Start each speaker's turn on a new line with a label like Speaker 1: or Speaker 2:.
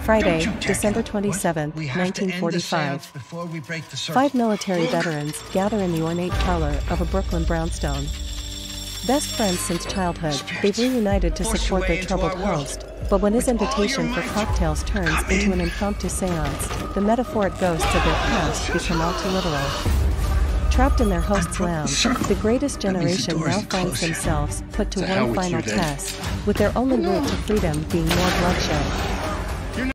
Speaker 1: Friday, December 27, 1945. 5 military veterans gather in the ornate parlor of a Brooklyn brownstone. Best friends since childhood, they've reunited to support their troubled host, but when his invitation for cocktails turns into an impromptu séance, the metaphoric ghosts of their past become all too literal. Trapped in their host's lounge, the greatest generation now finds themselves put to one final test, with their only route to freedom being more bloodshed.